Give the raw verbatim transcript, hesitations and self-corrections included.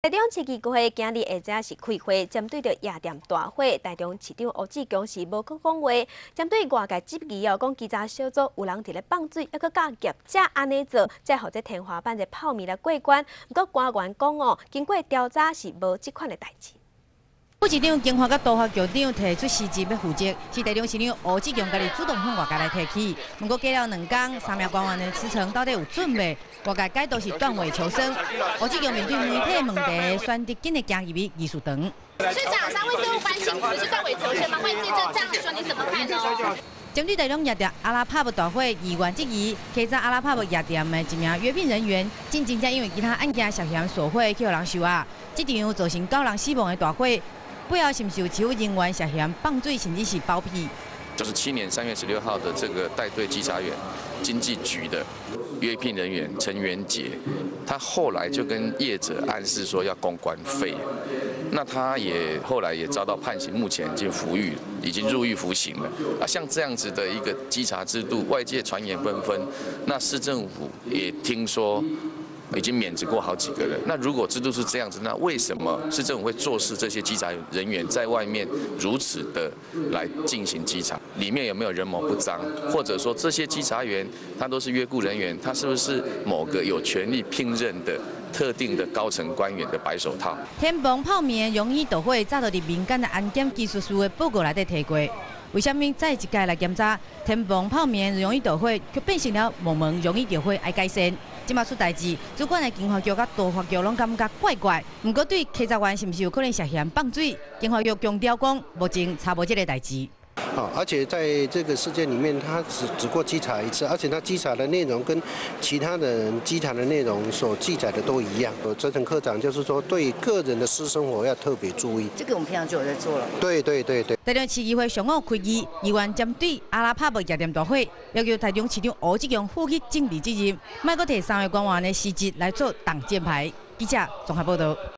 台中市议会今日下晝是開會，針對着夜店大火，台中市長柯志強是無去講話，針對外界質疑哦，講稽查小組有人佇咧放水，抑閣甲業者安尼做，才互這天花板嘅泡棉來過關。不過官員講哦，經過調查是無這款嘅代誌。 副市長經發甲都發局長提出辭職要負責，是台中市長柯志強家己主動向外界來提起。不過過了兩天，三名官員的辭呈到底有準袂？外界解讀是斷尾求生。柯志強面對媒體問題，選擇緊的行入去議事堂。 市長，三位政務官請辭是斷尾求生嗎？外界這樣說，你怎麼看呢？ 針對台中夜店阿拉帕布大火，議員質疑稽查阿拉帕布夜店的一名約聘人員，真正因為其他案件涉嫌索賄去互人收押，這場造成九人死亡的大火。 背後是不是有持有人員涉嫌放水，甚至是包庇？ 九十七年三月十六號的這個帶隊稽查員，經濟局的約聘人員陳元杰，他後來就跟業者暗示說要公關費，那他也後來也遭到判刑，目前已經服獄，已經入獄服刑了。啊，像這樣子的一個稽查制度，外界傳言紛紛，那市政府也聽說。 已經免職過好幾個人。那如果制度是這樣子，那為什麼市政府會坐視這些稽查人員在外面如此的來進行稽查？裡面有沒有人謀不臧？或者說這些稽查員他都是約雇人員，他是不是某個有權力聘任的特定的高層官員的白手套？ 天崩泡棉容易導火，早就佇民間的安檢技術師的報告內底提過。為什麼再一屆來檢查天崩泡棉容易導火，卻變成了蒙蒙容易着火愛改善？ 即馬出代志，主管的經發局甲都發局攏感覺怪怪。不過對稽查員是不是有可能涉嫌放水，經發局強調講，目前查無這個代志。 好，而且在這個事件裡面，他只只過稽查一次，而且他稽查的內容跟其他的人稽查的內容所記載的都一樣。責成科長就是說，對個人的私生活要特別注意。 這個我們平常就有在做了。 對對對對。 台中市議會上午開議，議員針對阿拉帕布夜店大火，要求台中市長柯志強負起政治責任，莫閣摕三位官員的辭職來做擋箭牌。記者綜合報道。